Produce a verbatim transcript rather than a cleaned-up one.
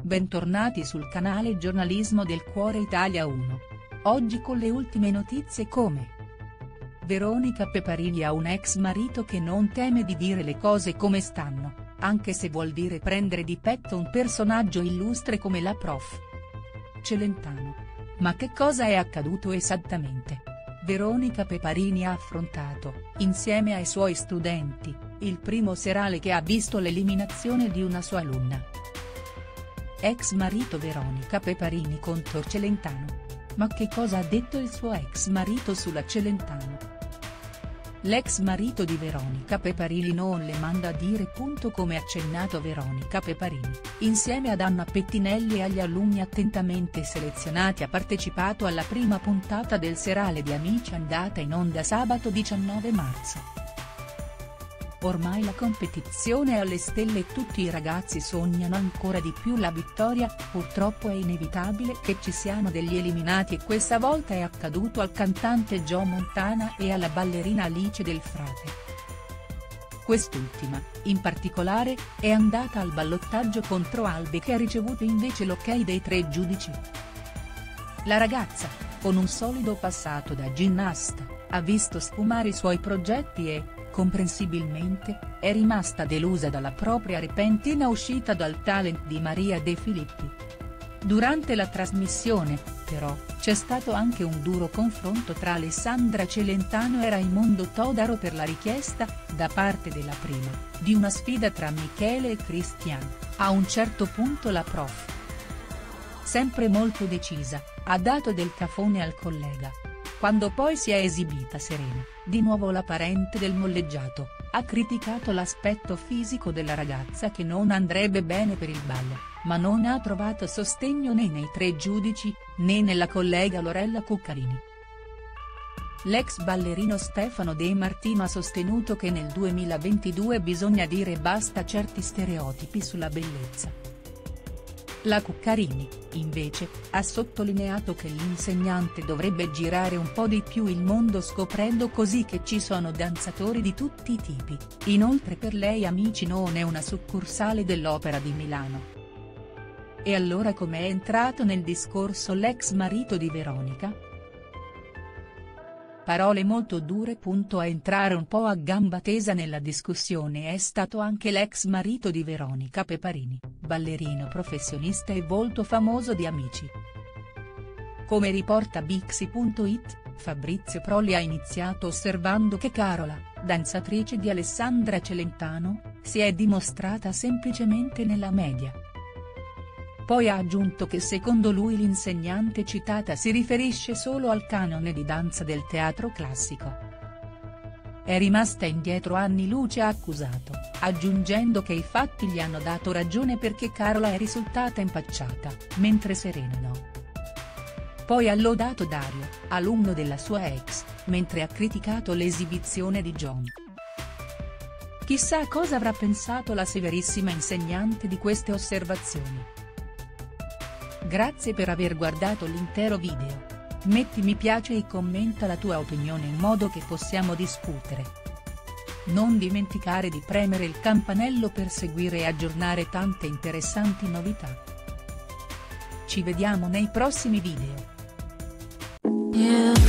Bentornati sul canale Giornalismo del Cuore Italia uno. Oggi con le ultime notizie come Veronica Peparini ha un ex marito che non teme di dire le cose come stanno, anche se vuol dire prendere di petto un personaggio illustre come la prof. Celentano. Ma che cosa è accaduto esattamente? Veronica Peparini ha affrontato, insieme ai suoi studenti, il primo serale che ha visto l'eliminazione di una sua alunna. Ex marito Veronica Peparini contro Celentano. Ma che cosa ha detto il suo ex marito sulla Celentano? L'ex marito di Veronica Peparini non le manda a dire. Come accennato Veronica Peparini, insieme ad Anna Pettinelli e agli alunni attentamente selezionati ha partecipato alla prima puntata del serale di Amici andata in onda sabato diciannove marzo. Ormai la competizione è alle stelle e tutti i ragazzi sognano ancora di più la vittoria, purtroppo è inevitabile che ci siano degli eliminati e questa volta è accaduto al cantante Joe Montana e alla ballerina Alice Del Frate. Quest'ultima, in particolare, è andata al ballottaggio contro Albi che ha ricevuto invece l'ok dei tre giudici. La ragazza, con un solido passato da ginnasta, ha visto sfumare i suoi progetti e, comprensibilmente, è rimasta delusa dalla propria repentina uscita dal talent di Maria De Filippi. Durante la trasmissione, però, c'è stato anche un duro confronto tra Alessandra Celentano e Raimondo Todaro per la richiesta, da parte della prima, di una sfida tra Michele e Christian. A un certo punto la prof, sempre molto decisa, ha dato del cafone al collega. Quando poi si è esibita serena, di nuovo la parente del molleggiato, ha criticato l'aspetto fisico della ragazza che non andrebbe bene per il ballo, ma non ha trovato sostegno né nei tre giudici, né nella collega Lorella Cuccarini. L'ex ballerino Stefano De Martino ha sostenuto che nel duemilaventidue bisogna dire basta a certi stereotipi sulla bellezza. La Cuccarini, invece, ha sottolineato che l'insegnante dovrebbe girare un po' di più il mondo scoprendo così che ci sono danzatori di tutti i tipi, inoltre per lei Amici non è una succursale dell'Opera di Milano. E allora com'è entrato nel discorso l'ex marito di Veronica? Parole molto dure. A entrare un po' a gamba tesa nella discussione è stato anche l'ex marito di Veronica Peparini, ballerino professionista e volto famoso di Amici. Come riporta Bixi punto it, Fabrizio Proli ha iniziato osservando che Carola, danzatrice di Alessandra Celentano, si è dimostrata semplicemente nella media. Poi ha aggiunto che secondo lui l'insegnante citata si riferisce solo al canone di danza del teatro classico. È rimasta indietro anni luce ha accusato, aggiungendo che i fatti gli hanno dato ragione perché Carola è risultata impacciata, mentre Serena no. Poi ha lodato Dario, alunno della sua ex, mentre ha criticato l'esibizione di John. Chissà cosa avrà pensato la severissima insegnante di queste osservazioni. Grazie per aver guardato l'intero video. Metti mi piace e commenta la tua opinione in modo che possiamo discutere. Non dimenticare di premere il campanello per seguire e aggiornare tante interessanti novità. Ci vediamo nei prossimi video. Yeah.